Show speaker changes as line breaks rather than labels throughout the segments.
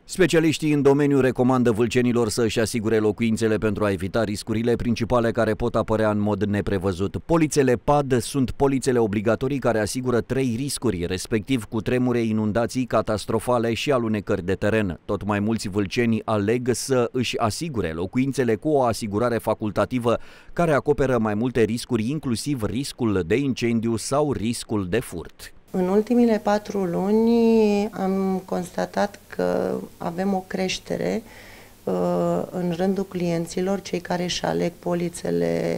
Specialiștii în domeniu recomandă vâlcenilor să își asigure locuințele pentru a evita riscurile principale care pot apărea în mod neprevăzut. Polițele PAD sunt polițele obligatorii care asigură 3 riscuri, respectiv cutremure, inundații catastrofale și alunecări de teren. Tot mai mulți vâlceni aleg să își asigure locuințele cu o asigurare facultativă care acoperă mai multe riscuri, inclusiv riscul de incendiu sau riscul de furt.
În ultimile 4 luni am constatat că avem o creștere în rândul clienților, cei care își aleg polițele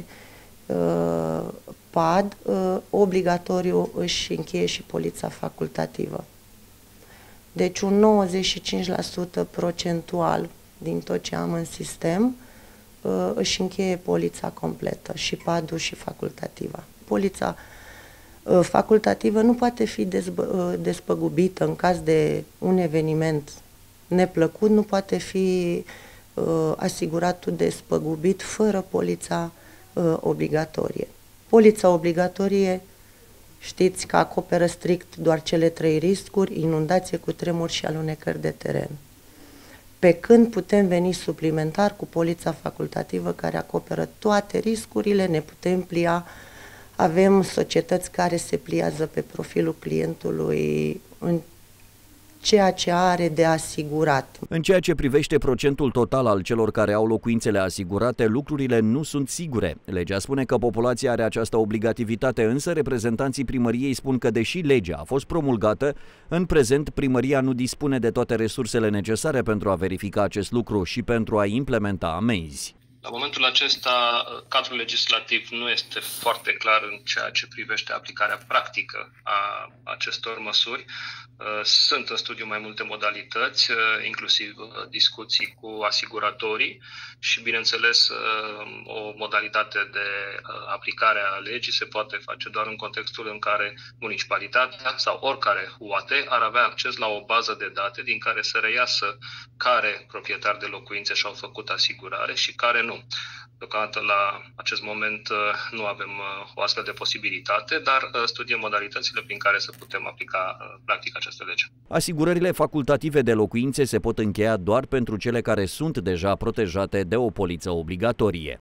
PAD, obligatoriu își încheie și polița facultativă. Deci un 95% procentual din tot ce am în sistem își încheie polița completă, și PAD-ul și facultativa. Polița facultativă nu poate fi despăgubită în caz de un eveniment neplăcut, nu poate fi asigurat despăgubit fără polița obligatorie. Polița obligatorie, știți că acoperă strict doar cele 3 riscuri: inundație, cutremur și alunecări de teren. Pe când putem veni suplimentar cu polița facultativă care acoperă toate riscurile, ne putem plia. Avem societăți care se pliază pe profilul clientului în ceea ce are de asigurat.
În ceea ce privește procentul total al celor care au locuințele asigurate, lucrurile nu sunt sigure. Legea spune că populația are această obligativitate, însă reprezentanții primăriei spun că, deși legea a fost promulgată, în prezent primăria nu dispune de toate resursele necesare pentru a verifica acest lucru și pentru a implementa amenzi.
La momentul acesta, cadrul legislativ nu este foarte clar în ceea ce privește aplicarea practică a acestor măsuri. Sunt în studiu mai multe modalități, inclusiv discuții cu asiguratorii și, bineînțeles, o modalitate de aplicare a legii se poate face doar în contextul în care municipalitatea sau oricare UAT ar avea acces la o bază de date din care să reiasă care proprietari de locuințe și-au făcut asigurare și care nu. Deocamdată la acest moment nu avem o astfel de posibilitate, dar studiem modalitățile prin care să putem aplica practic această lege.
Asigurările facultative de locuințe se pot încheia doar pentru cele care sunt deja protejate de o poliță obligatorie.